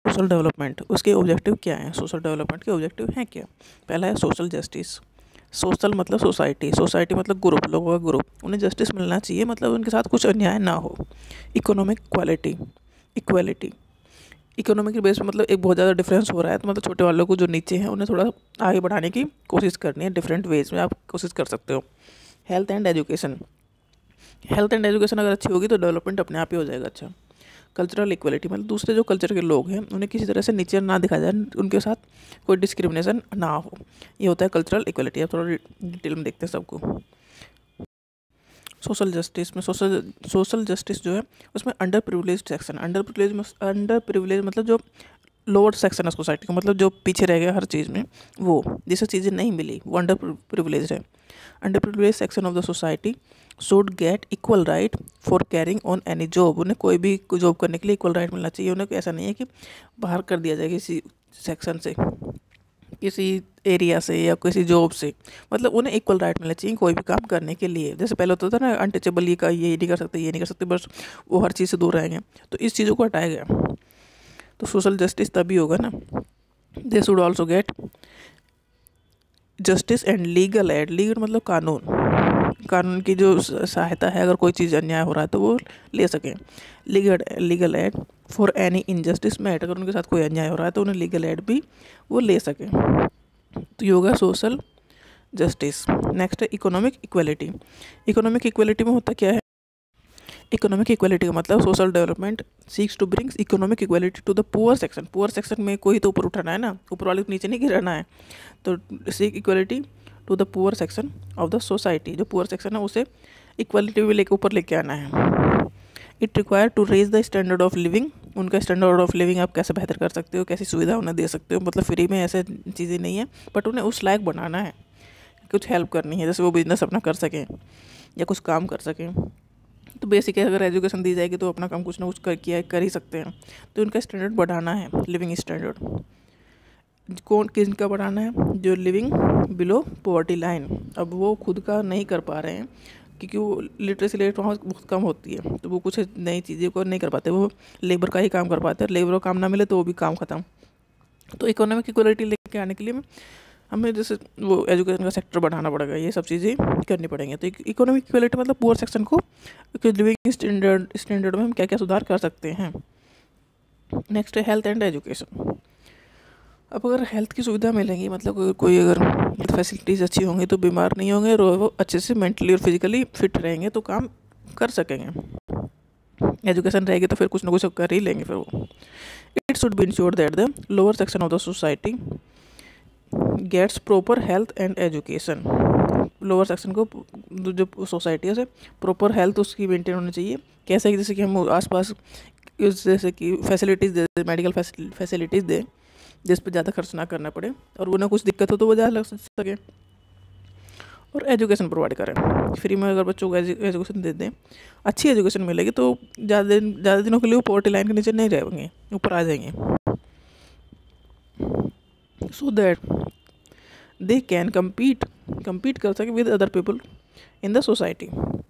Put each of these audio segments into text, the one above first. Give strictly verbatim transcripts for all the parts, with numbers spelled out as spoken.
Social development, उसके objective क्या हैं? सोशल डेवलपमेंट के ऑब्जेक्टिव हैं क्या? पहला है सोशल जस्टिस। सोशल मतलब सोसाइटी, सोसाइटी मतलब ग्रुप, लोगों का ग्रुप, उन्हें जस्टिस मिलना चाहिए, मतलब उनके साथ कुछ अन्याय ना हो। इकोनॉमिक क्वालिटी, इक्वालिटी, इकोनॉमिक के बेस पे मतलब एक बहुत ज़्यादा डिफरेंस हो रहा है, तो मतलब छोटे वालों को जो नीचे हैं उन्हें थोड़ा आगे बढ़ाने की कोशिश करनी है, डिफरेंट वेज में आप कोशिश कर सकते हो। Health and education, health and education अगर अच्छी होगी तो डेवलपमेंट अपने आप ही हो जाएगा अच्छा। कल्चरल इक्वलिटी मतलब दूसरे जो कल्चर के लोग हैं उन्हें किसी तरह से नीचे ना दिखाया जाए, उनके साथ कोई डिस्क्रिमिनेशन ना हो, ये होता है कल्चरल इक्वलिटी। अब थोड़ा डिटेल में देखते हैं सबको। सोशल जस्टिस में, सोशल सोशल जस्टिस जो है उसमें under privilege section, under privilege में अंडर प्रिविलेज मतलब जो लोअर सेक्शन है सोसाइटी का, मतलब जो पीछे रह गया हर चीज़ में, वो जिसे चीज़ें नहीं मिली वो अंडर प्रिविलेज है। Under privilege section of the society should get equal right for carrying on any job, उन्हें कोई भी जॉब करने के लिए इक्वल राइट मिलना चाहिए। उन्हें ऐसा नहीं है कि बाहर कर दिया जाए किसी सेक्शन से, किसी एरिया से या किसी जॉब से, मतलब उन्हें इक्वल राइट मिलना चाहिए कोई भी काम करने के लिए। जैसे पहले होता था ना अनटचेबल, ये का ये नहीं कर सकते, ये नहीं कर सकते, बस वो हर चीज़ से दूर रहेंगे, तो इस चीज़ों को हटाया गया। तो सोशल जस्टिस तभी होगा ना। They should also get justice and legal aid, legal मतलब कानून, कानून की जो सहायता है, अगर कोई चीज़ अन्याय हो रहा है तो वो ले सकें। Legal legal aid for any injustice met, अगर उनके साथ कोई अन्याय हो रहा है तो उन्हें लीगल एड भी वो ले सकें। तो ये होगा सोशल जस्टिस। नेक्स्ट है इकोनॉमिक इक्वलिटी। इकोनॉमिक इक्वलिटी में होता क्या है? इकोनॉमिक इक्वलिटी का मतलब social development seeks to brings economic equality to the poor section. Poor section में कोई तो ऊपर उठाना है ना, ऊपर वाले को नीचे नहीं गिराना है। तो seek equality to the poor section of the society, जो पुअर सेक्शन है उसे इक्वलिटी भी लेके ऊपर लेके आना है। It require to raise the standard of living, उनका स्टैंडर्ड ऑफ लिविंग आप कैसे बेहतर कर सकते हो, कैसी सुविधा उन्हें दे सकते हो, मतलब फ्री में ऐसे चीज़ें नहीं है, बट उन्हें उस लायक बनाना है, कुछ हेल्प करनी है, जैसे वो बिजनेस अपना कर सकें या कुछ काम कर सकें। तो बेसिक है, अगर एजुकेशन दी जाएगी तो अपना काम कुछ ना कुछ कर किया कर ही सकते हैं। तो उनका स्टैंडर्ड बढ़ाना है, लिविंग स्टैंडर्ड। कौन किसका बढ़ाना है? जो लिविंग बिलो पॉवर्टी लाइन, अब वो खुद का नहीं कर पा रहे हैं क्योंकि वो लिटरेसी रेट वहाँ बहुत कम होती है, तो वो कुछ नई चीज़ें को नहीं कर पाते, वो लेबर का ही काम कर पाते हैं। लेबर का काम ना मिले तो वो भी काम ख़त्म। तो इकोनॉमिक इक्वलिटी लेके आने के लिए हमें जैसे वो एजुकेशन का सेक्टर बढ़ाना पड़ेगा, ये सब चीज़ें करनी पड़ेंगी। तो इकोनॉमिक इक्वलिटी मतलब पुअर सेक्शन को लिविंग स्टैंडर्ड स्टैंडर्ड में हम क्या क्या सुधार कर सकते हैं। नेक्स्ट है हेल्थ एंड एजुकेशन। अब अगर हेल्थ की सुविधा मिलेंगी, मतलब कोई अगर हेल्थ फैसिलिटीज़ अच्छी होंगी तो बीमार नहीं होंगे और वो अच्छे से मेंटली और फिजिकली फिट रहेंगे तो काम कर सकेंगे। एजुकेशन रहेगी तो फिर कुछ ना कुछ कर ही लेंगे फिर वो। It should be ensure that the lower section of the society gets proper health and education. Lower section को जो सोसाइटी है उसे प्रॉपर हेल्थ उसकी मेंटेन होनी चाहिए। कैसे? जैसे कि हम आसपास जैसे कि फैसिलिटीज़ दे, मेडिकल फैसिलिटीज़ दे जिस पर ज़्यादा खर्च ना करना पड़े, और उन्हें कुछ दिक्कत हो तो वो ज़्यादा लग सके। और एजुकेशन प्रोवाइड करें फ्री में, अगर बच्चों को एजुकेशन दे दें, अच्छी एजुकेशन मिलेगी तो ज़्यादा दिन ज़्यादा दिनों के लिए वो पॉवर्टी लाइन के नीचे नहीं रहेंगे, ऊपर आ जाएंगे। So that they can compete compete कर सके with other people in the society.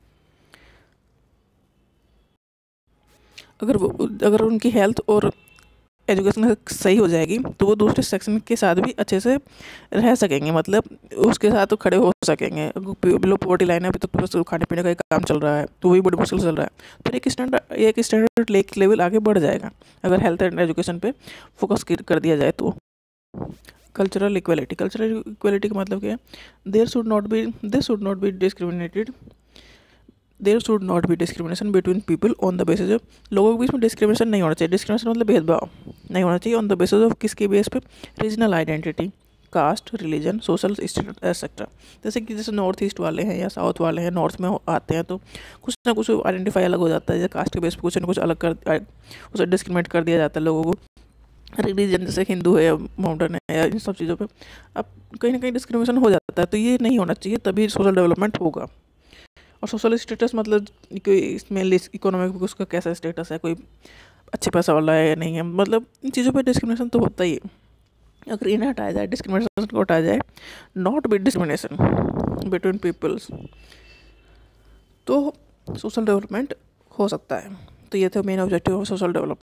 अगर वो अगर उनकी हेल्थ और एजुकेशन सही हो जाएगी तो वो दूसरे सेक्शन के साथ भी अच्छे से रह सकेंगे, मतलब उसके साथ तो खड़े हो सकेंगे। बिलो पॉवर्टी लाइन है, अभी तक बस खाने पीने का ही काम चल रहा है तो वही बड़ी मुश्किल चल रहा है, तो एक स्टैंडर्ड एक स्टैंडर्ड लेवल आगे बढ़ जाएगा अगर हेल्थ एंड एजुकेशन पे फोकस कर दिया जाए तो। कल्चरल इक्वलिटी, कल्चरल इक्वलिटी का मतलब क्या है? There should not be there should not be discriminated there should not be discrimination between people on the basis of, लोगों के बीच में डिस्क्रिमिनेशन नहीं होना चाहिए। डिस्क्रिमिनेशन मतलब भेदभाव नहीं होना चाहिए ऑन द बेसिस ऑफ, किसके बेस पे? Regional identity, caste, religion, social status etcetera. जैसे कि जैसे नॉर्थ ईस्ट वाले हैं या साउथ वाले हैं, नॉर्थ में आते हैं तो कुछ ना कुछ आइडेंटिफाई अलग हो जाता है, जैसे कास्ट के बेस पे कुछ ना कुछ अलग कर उसे डिस्क्रिमिनेट कर दिया जाता है लोगों को। रिलीजन जैसे हिंदू है या माउंटेन है या इन सब चीज़ों पे अब कहीं ना कहीं डिस्क्रिमिनेशन हो जाता है, तो ये नहीं होना चाहिए, तभी सोशल डेवलपमेंट होगा। और सोशल स्टेटस मतलब कोई इसमें इकोनॉमिक उसका कैसा स्टेटस है, कोई अच्छे पैसा वाला है या नहीं है, मतलब इन चीज़ों पे डिस्क्रिमिनेशन तो होता ही है। अगर इन्हें हटाया जाए, डिस्क्रिमिनेशन को हटाया जाए, not be discrimination between peoples, तो सोशल डेवलपमेंट हो सकता है। तो ये थे main objective of social development.